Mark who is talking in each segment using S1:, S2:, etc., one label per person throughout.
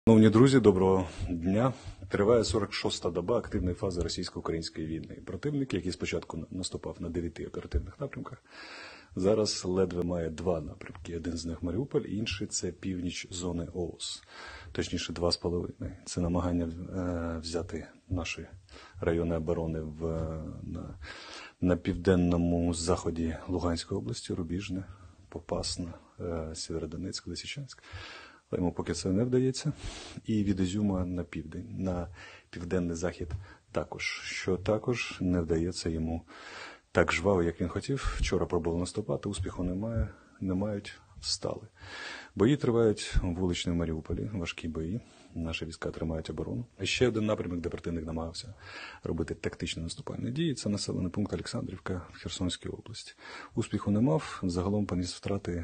S1: Шановні друзі, доброго дня. Триває 46-та доба активної фази російсько-української війни. Противник, який спочатку наступав на 9 оперативних напрямках, зараз ледве має 2 напрямки. Один з них Маріуполь, інший – це північ зони ООС. Точніше, 2,5. Це намагання взяти наші райони оборони на південному заході Луганської області, Рубіжне, Попасна, Сєвєродонецьк, Лисичанськ. Але йому поки це не вдається. І від Ізюма на південь, на південний захід також. Що також не вдається йому так жваво, як він хотів. Вчора пробував наступати, успіху не мають, встали. Бої тривають в вуличному Маріуполі, важкі бої. Наші війська тримають оборону. І ще один напрямок, де противник намагався робити тактичні наступальні дії, це населений пункт Олександрівка в Херсонській області. Успіху не мав, загалом поніс втрати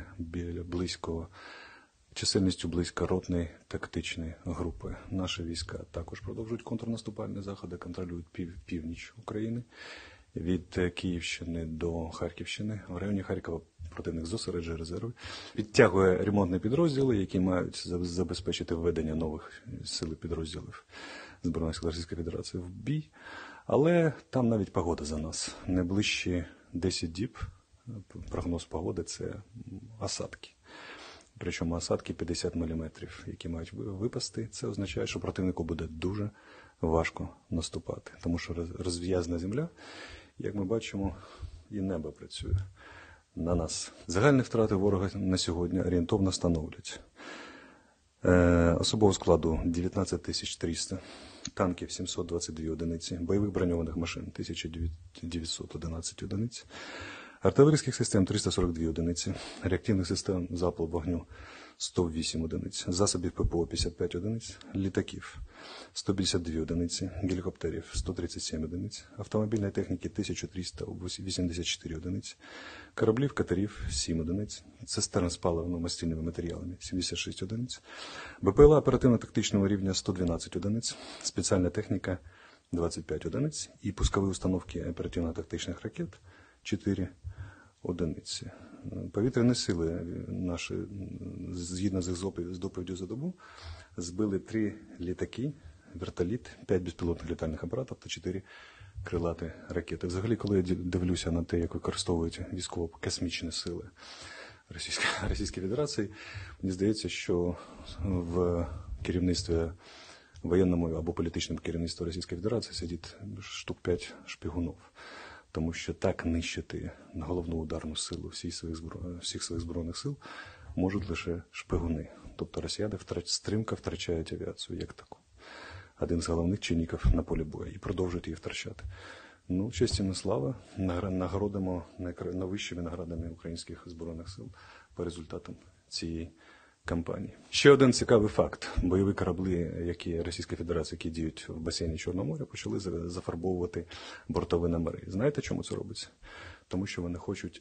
S1: чисельністю близько ротної тактичної групи. Наші війська також продовжують контрнаступальні заходи, контролюють північ України. Від Київщини до Харківщини. В районі Харкова противник зосереджує резерви. Підтягує ремонтні підрозділи, які мають забезпечити введення нових сил і підрозділів Збройних сил Російської Федерації в бій. Але там навіть погода за нас. Найближчі 10 діб прогноз погоди – це осадки. Причому осадки 50 мм, які мають випасти. Це означає, що противнику буде дуже важко наступати. Тому що розв'язана земля, як ми бачимо, і небо працює на нас. Загальні втрати ворога на сьогодні орієнтовно становлять. Особового складу 19 300, танків 722 одиниці, бойових броньованих машин 1911 одиниць, артилерійських систем 342 одиниці, реактивних систем залпового вогню 108 одиниць, засобів ППО 55 одиниць, літаків 152 одиниці, гелікоптерів 137 одиниць, автомобільної техніки 1384 одиниці, кораблів, катерів 7 одиниць, цистерн з паливно-мастильними матеріалами 76 одиниць, БПЛА оперативно-тактичного рівня 112 одиниць, спеціальна техніка 25 одиниць і пускові установки оперативно-тактичних ракет 4 одиниці. Повітряні сили наші, згідно з доповіддю за добу, збили 3 літаки, вертоліт, 5 безпілотних літальних апаратів та 4 крилаті ракети. Взагалі, коли я дивлюся на те, як використовують військово-космічні сили Російської Федерації, мені здається, що в керівництві воєнному або політичному керівництві Російської Федерації сидить штук 5 шпигунів. Тому що так нищити головну ударну силу всіх своїх збройних сил можуть лише шпигуни. Тобто росіяни стримка втрачають авіацію як таку. Один з головних чинників на полі бою. І продовжують її втрачати. Ну, честь і слава, нагородимо найвищими наградами українських збройних сил по результатам цієї кампанії. Ще один цікавий факт. Бойові кораблі, які Російської Федерації, які діють в басейні Чорного моря, почали зафарбовувати бортові номери. Знаєте, чому це робиться? Тому що вони хочуть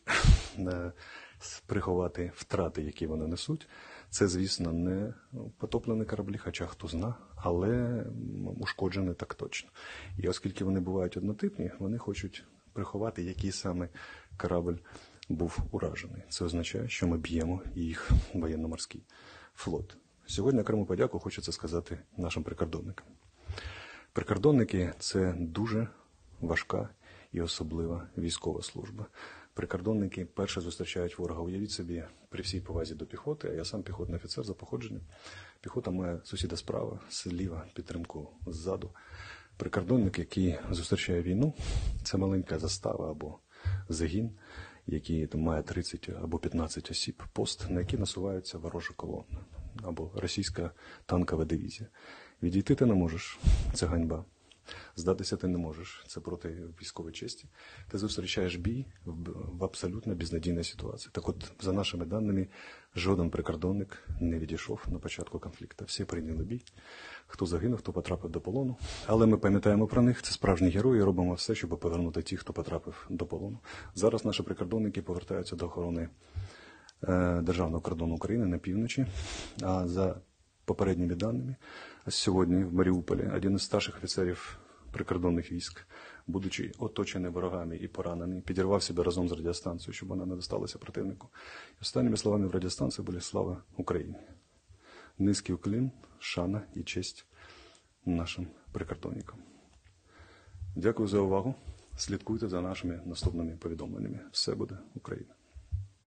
S1: приховати втрати, які вони несуть. Це, звісно, не потоплені кораблі, хоча хто зна, але ушкоджені так точно. І оскільки вони бувають однотипні, вони хочуть приховати, який саме корабль був уражений. Це означає, що ми б'ємо їх воєнно-морський флот. Сьогодні окрему подяку хочеться сказати нашим прикордонникам. Прикордонники – це дуже важка і особлива військова служба. Прикордонники перше зустрічають ворога. Уявіть собі, при всій повазі до піхоти, а я сам піхотний офіцер за походженням. Піхота має сусіда справа, зліва, підтримку ззаду. Прикордонник, який зустрічає війну, це маленька застава або загін, який має 30 або 15 осіб, пост, на який насуваються ворожа колона або російська танкова дивізія. Відійти ти не можеш, це ганьба. Здатися ти не можеш, це проти військової честі. Ти зустрічаєш бій в абсолютно безнадійній ситуації. Так от, за нашими даними, жоден прикордонник не відійшов на початку конфлікту. Всі прийняли бій. Хто загинув, хто потрапив до полону. Але ми пам'ятаємо про них, це справжні герої, і робимо все, щоб повернути тих, хто потрапив до полону. Зараз наші прикордонники повертаються до охорони державного кордону України на півночі. А за попередніми даними, сьогодні в Маріуполі один із старших офіцерів прикордонних військ, будучи оточений ворогами і поранений, підірвав себе разом з радіостанцією, щоб вона не досталася противнику. І останніми словами в радіостанції були «Слава Україні». Низький уклін, шана і честь нашим прикордонникам. Дякую за увагу. Слідкуйте за нашими наступними повідомленнями. Все буде Україна!